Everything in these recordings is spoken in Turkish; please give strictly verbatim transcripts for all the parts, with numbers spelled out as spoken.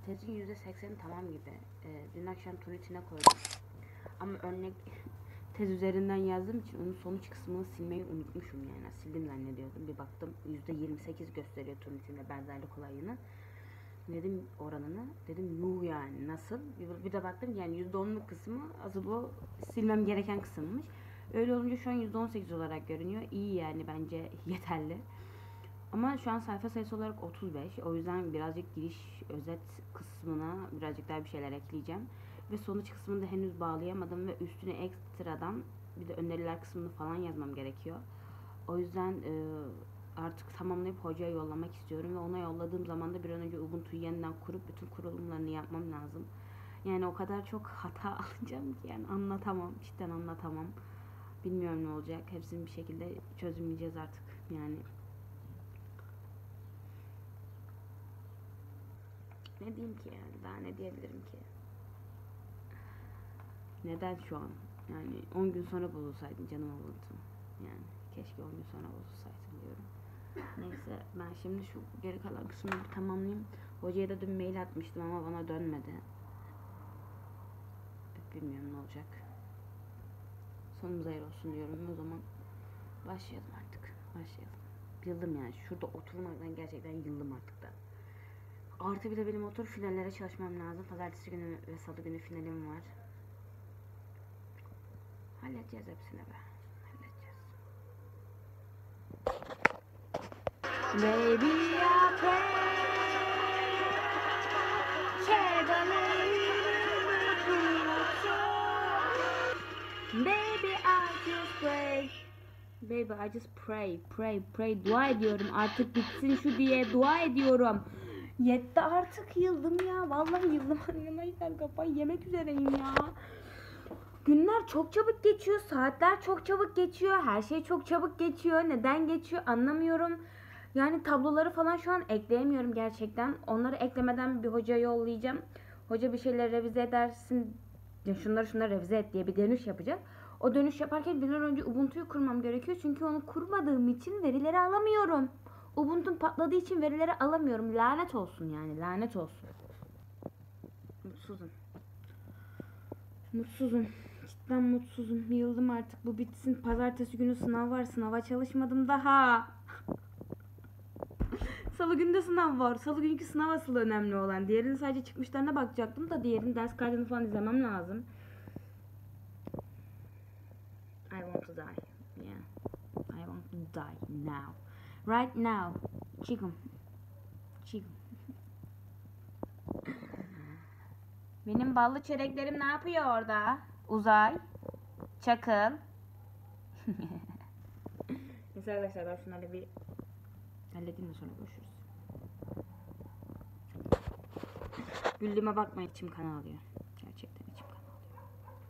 tezin yüzde sekseni tamam gibi. Ee, dün akşam Tunity'ne koydum. Ama örnek tez üzerinden yazdığım için onun sonuç kısmını silmeyi unutmuşum yani. Sildim zannediyordum. Bir baktım yüzde yirmi sekiz gösteriyor Tunity'ne benzerlik olayını. Dedim oranını. Dedim yuh yani nasıl? Bir, bir de baktım yani yüzde onluk kısmı asıl o silmem gereken kısımmış. Öyle olunca şu an yüzde on sekiz olarak görünüyor. İyi yani bence yeterli. Ama şu an sayfa sayısı olarak otuz beş. O yüzden birazcık giriş özet kısmına birazcık daha bir şeyler ekleyeceğim. Ve sonuç kısmını da henüz bağlayamadım ve üstüne ekstradan bir de öneriler kısmını falan yazmam gerekiyor. O yüzden e, artık tamamlayıp hocaya yollamak istiyorum ve ona yolladığım zaman da bir an önce Ubuntu'yu yeniden kurup bütün kurulumlarını yapmam lazım. Yani o kadar çok hata alacağım ki yani anlatamam, cidden anlatamam. Bilmiyorum ne olacak. Hepsini bir şekilde çözümleyeceğiz artık yani. Ne diyeyim ki yani? Daha ne diyebilirim ki? Neden şu an? Yani on gün sonra bozulsaydın canım Ubuntu. Yani keşke on gün sonra bozulsaydın diyorum. Neyse ben şimdi şu geri kalan kısmını bir tamamlayayım. Hocaya da dün mail atmıştım ama bana dönmedi. Bilmiyorum ne olacak. Sonumuz hayır olsun diyorum. O zaman başlayalım artık. Başlayalım. Yıldım yani. Şurada oturmaktan gerçekten yıldım artık da. Artı bir de benim otur finallere çalışmam lazım. Pazartesi günü ve salı günü finalim var. Halledeceğiz hepsini be. Halledeceğiz. Baby I pray. Baby I just pray. Baby I just pray, pray, pray. Dua ediyorum artık bitsin şu diye dua ediyorum. Yetti artık yıldım ya. Vallahi yıldım. Arkadaşlar kafayı yemek üzereyim ya. Günler çok çabuk geçiyor. Saatler çok çabuk geçiyor. Her şey çok çabuk geçiyor. Neden geçiyor anlamıyorum. Yani tabloları falan şu an ekleyemiyorum gerçekten. Onları eklemeden bir hocaya yollayacağım. Hoca bir şeyleri revize edersin. Ya şunları şunları revize et diye bir dönüş yapacak. O dönüş yaparken bir an önce Ubuntu'yu kurmam gerekiyor. Çünkü onu kurmadığım için verileri alamıyorum. Ubuntu patladığı için verileri alamıyorum. Lanet olsun yani. Lanet olsun. Mutsuzum. Mutsuzum. Cidden mutsuzum. Yıldım artık. Bu bitsin. Pazartesi günü sınav var. Sınava çalışmadım daha. Salı günü de sınav var. Salı günkü sınav asıl önemli olan. Diğerinin sadece çıkmışlarına bakacaktım da diğerinin ders kaydını falan izlemem lazım. I want to die. Yeah. I want to die now. Right now. Chikum. Chikum. Benim ballı çöreklerim ne yapıyor orada? Uzay. Çakıl. Neyse arkadaşlar ben şunları bir halledeyim de sonra görüşürüz. Güldüğüme bakmayın, içim kan ağlıyor. Gerçekten içim kan ağlıyor.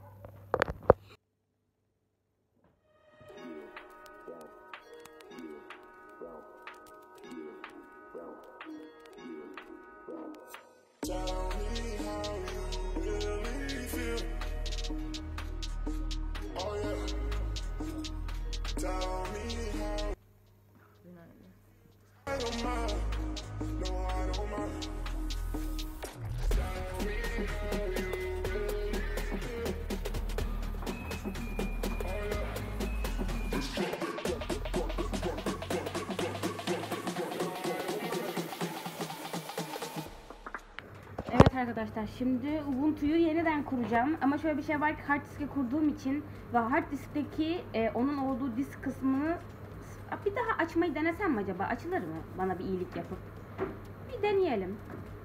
Evet arkadaşlar, şimdi Ubuntu'yu yeniden kuracağım ama şöyle bir şey var ki hard diske kurduğum için ve hard diskteki e, onun olduğu disk kısmını bir daha açmayı denesem mi acaba? Açılır mı bana bir iyilik yapıp? Bir deneyelim.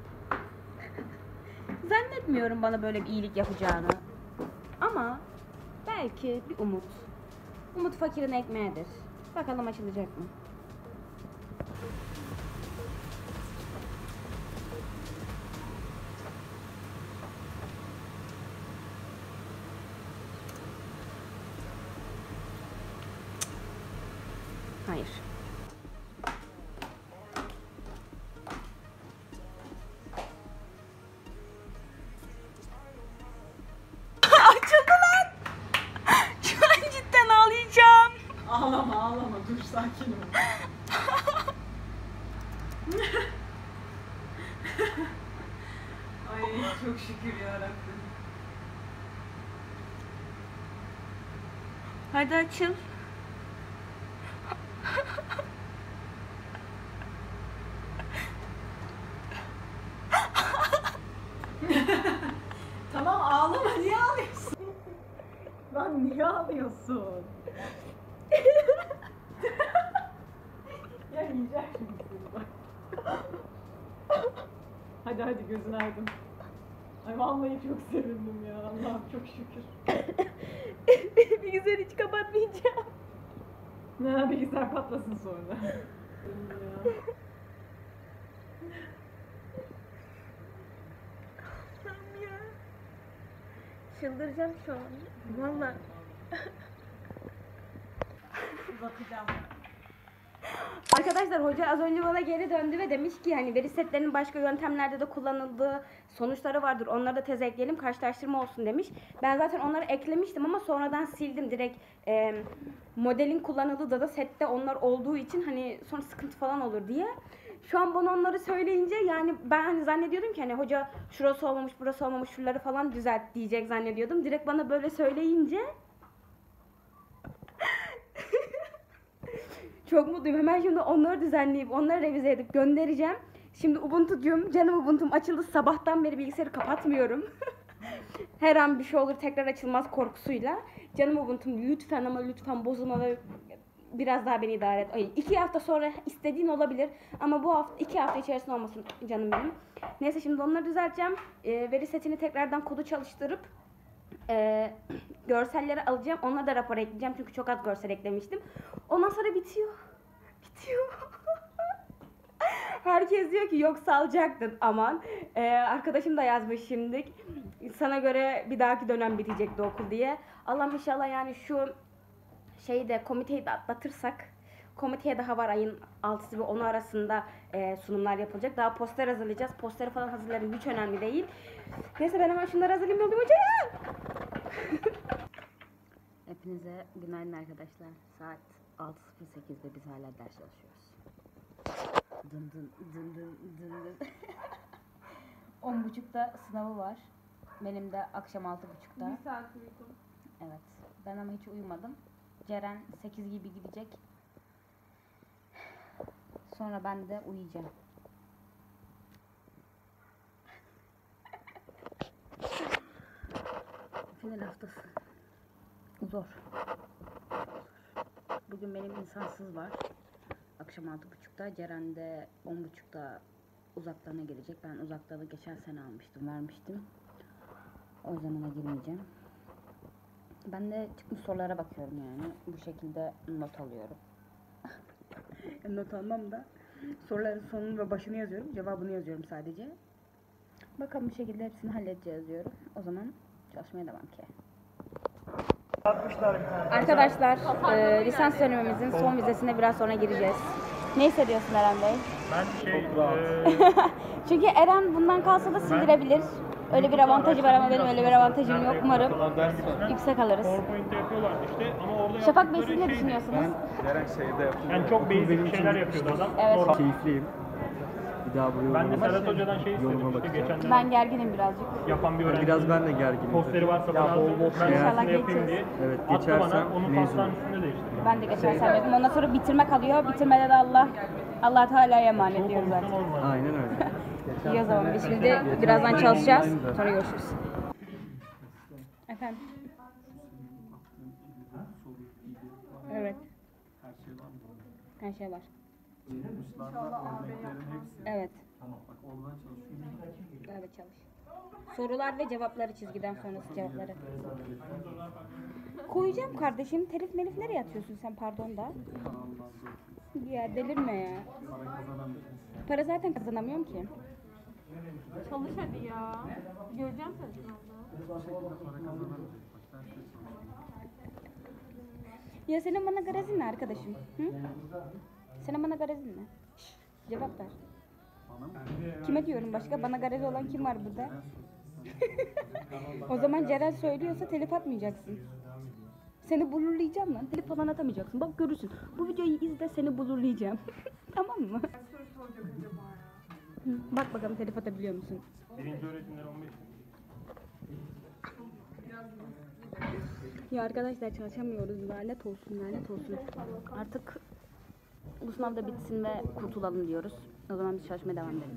Zannetmiyorum bana böyle bir iyilik yapacağını. Ama belki bir umut. Umut fakirin ekmeğidir. Bakalım açılacak mı? Hayır. Açıldı lan! Şu an cidden ağlayacağım. Ağlama ağlama, dur sakin ol. Çok şükür yarabbim. Hadi açıl. Tamam ağlama, niye ağlıyorsun? Lan niye ağlıyorsun? Ya yiyeceğim şimdi seni bak. Hadi hadi gözün aydın. Ay vallahi çok sevindim ya. Allah'ım çok şükür. Bilgisayarı hiç kapatmayacağım. Ne bilgisayar patlasın sonra. Ya. Allah'ım ya. Çıldıracağım şu an. Valla. Uzatacağım. Arkadaşlar hoca az önce bana geri döndü ve demiş ki hani veri setlerinin başka yöntemlerde de kullanıldığı sonuçları vardır. Onları da teze ekleyelim, karşılaştırma olsun demiş. Ben zaten onları eklemiştim ama sonradan sildim. Direkt e, modelin kullanıldığı da, da sette onlar olduğu için hani sonra sıkıntı falan olur diye. Şu an bana onları söyleyince yani ben hani zannediyordum ki hani hoca şurası olmamış, burası olmamış, şuraları falan düzelt diyecek zannediyordum. Direkt bana böyle söyleyince çok mutluyum. Hemen şimdi onları düzenleyip, onları revize edip göndereceğim. Şimdi Ubuntu'cum, canım Ubuntu'm açıldı. Sabahtan beri bilgisayarı kapatmıyorum. Her an bir şey olur, tekrar açılmaz korkusuyla. Canım Ubuntu'm lütfen ama lütfen bozulma ve biraz daha beni idare et. Ay, iki hafta sonra istediğin olabilir ama bu hafta, iki hafta içerisinde olmasın canım benim. Neyse şimdi onları düzelteceğim. E, veri setini tekrardan kodu çalıştırıp e, görselleri alacağım. Onlara da rapor ekleyeceğim çünkü çok az görsel eklemiştim. Ondan sonra bitiyor. Bitiyor. Herkes diyor ki yok salacaktın aman. Ee, arkadaşım da yazmış şimdi. Sana göre bir dahaki dönem bitecekti okul diye. Allah'ım inşallah yani şu şeyi de komiteyi de atlatırsak. Komiteye daha var ayın altısı ve onu arasında e, sunumlar yapılacak. Daha poster hazırlayacağız. Posteri falan hazırlarım hiç önemli değil. Neyse ben hemen şunları hazırlayayım yollayayım hocaya. Hepinize günaydın arkadaşlar. Saat altı sıfır sekizde biz hala ders çalışıyoruz. Dın dın dın dın dın dın. On buçukta sınavı var. Benim de akşam altı buçukta. Bir saat uyudum. Evet. Ben ama hiç uyumadım. Ceren sekiz gibi gidecek. Sonra ben de uyuyacağım. Final haftası. Zor. Bugün benim insansız var. Akşam altı buçukta. Ceren de on buçukta uzaklarına gelecek. Ben uzaklarını geçen sene almıştım, vermiştim. O yüzden ona girmeyeceğim. Ben de çıkmış sorulara bakıyorum yani. Bu şekilde not alıyorum. Not almam da soruların sonunu ve başını yazıyorum. Cevabını yazıyorum sadece. Bakalım bir şekilde hepsini halledeceğiz diyorum. O zaman çalışmaya devam ki. Arkadaşlar, e, lisans dönemimizin son vizesine biraz sonra gireceğiz. Ne hissediyorsun Eren Bey? Ben şey, eee Çünkü Eren bundan kalsa da sildirebilir. Öyle bir avantajı var ama benim öyle bir avantajım yok. Umarım yüksek alırız. PowerPoint'te yapıyorlardı işte ama orada Şafak Bey siz yaptıkları ne şeydi. düşünüyorsunuz? Gerek şeyde yaptım. Yani çok basic şeyler yapıyordu adam. Evet. Normal. Keyifliyim. Bir daha buraya Ben de uğramak- Serhat Hoca'dan şey istedim yoluma işte bakacağım. geçen Ben gerginim birazcık. yapan bir öğrenci. Biraz ben de gerginim. Posteri varsa Ya bana bol atın. bol Ben İnşallah üstünde yapayım diye. geçeceğiz. Evet, Attı geçersem bana, onun mezun. pastan üstünde değiştirdim. Ben de geçersem dedim. Ondan sonra bitirme kalıyor. Bitirmede de Allah Allah Teala'ya emanet Çoğu ediyoruz komisyon zaten. olmadı. Aynen öyle. İyi o zaman biz şimdi birazdan çalışacağız. Sonra görüşürüz. Efendim? Evet. Her şey var. Evet. Evet çalış. Sorular ve cevapları çizgiden sonrası cevapları. Koyacağım kardeşim. Telif melif nereye atıyorsun sen pardon da? Ya delirme ya. Para zaten kazanamıyorum ki. Çalış hadi ya. Göreceğim seni sınavda. Ya senin bana garezin ne arkadaşım? Hı? Senin bana garezin ne? Şşş, cevap ver. Kime diyorum başka? Bana garezi olan kim var burada? O zaman Ceren söylüyorsa telif atmayacaksın. Seni blurlayacağım lan. Telif falan atamayacaksın. Bak görürsün. Bu videoyu izle seni blurlayacağım. Tamam mı? Hı, bak bakalım telif atabiliyor musun? Birinci öğretimler on beş. Ya arkadaşlar çalışamıyoruz, lanet olsun, lanet olsun. Artık bu sınav da bitsin ve kurtulalım diyoruz. O zaman biz çalışmaya devam edelim.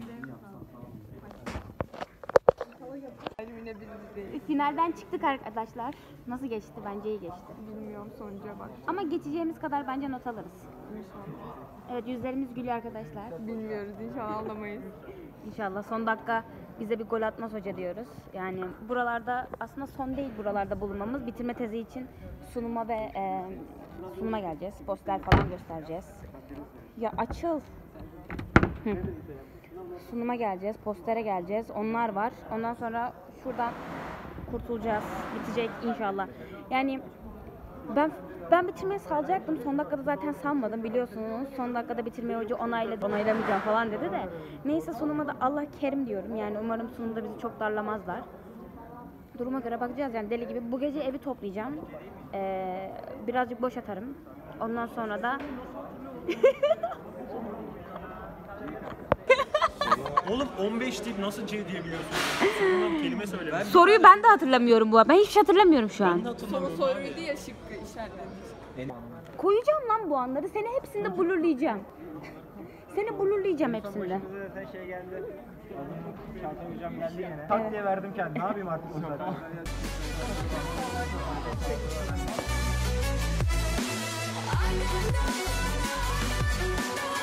Finalden çıktık arkadaşlar. Nasıl geçti? Bence iyi geçti. Bilmiyorum, sonuca bak. Ama geçeceğimiz kadar bence not alırız. Evet, yüzlerimiz gülüyor arkadaşlar. Bilmiyoruz, inşallah alamayız. İnşallah son dakika bize bir gol atmaz hoca diyoruz. Yani buralarda aslında son değil buralarda bulunmamız. Bitirme tezi için sunuma ve e, sunuma geleceğiz. Poster falan göstereceğiz. Ya açıl. Hı. Sunuma geleceğiz, postere geleceğiz. Onlar var. Ondan sonra şuradan kurtulacağız. Bitecek inşallah. Yani ben ben bitirmeyi salacaktım. Son dakikada zaten salmadım biliyorsunuz. Son dakikada bitirmeyi hoca onayladı. Onaylamayacağım falan dedi de. Neyse sunuma da Allah kerim diyorum. Yani umarım sunumda bizi çok darlamazlar. Duruma göre bakacağız yani deli gibi. Bu gece evi toplayacağım. Ee, birazcık boş atarım. Ondan sonra da Oğlum on beş deyip nasıl C diyebiliyorsun? Sonundan kelime söyle. soruyu ben de hatırlamıyorum bu arada. Ben hiçbir şey hatırlamıyorum şu an. Soru soruydu ya, şıkkı işaretlemiş. Koyacağım lan bu anları. Seni hepsinde blurlayacağım. Seni blurlayacağım hepsinde. Zaten şey geldi. Çağatay hocam geldi yine. Tak diye verdim kendimi. Ne yapayım artık o zaten. I